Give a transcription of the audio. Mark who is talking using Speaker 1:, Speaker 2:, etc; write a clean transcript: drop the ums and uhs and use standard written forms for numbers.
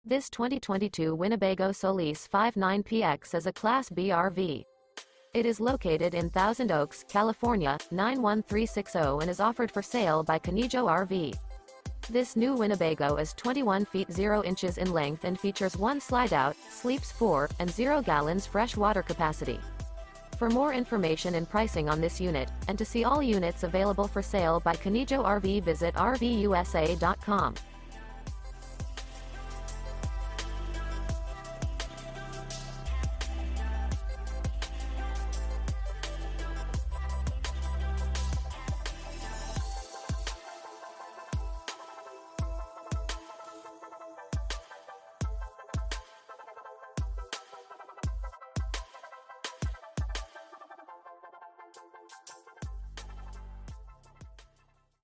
Speaker 1: This 2022 Winnebago Solis 59PX is a Class B RV. It is located in Thousand Oaks, California, 91360 and is offered for sale by Conejo RV. This new Winnebago is 21 feet 0 inches in length and features one slide-out, sleeps 4, and 0 gallons fresh water capacity. For more information and pricing on this unit, and to see all units available for sale by Conejo RV, visit RVUSA.com.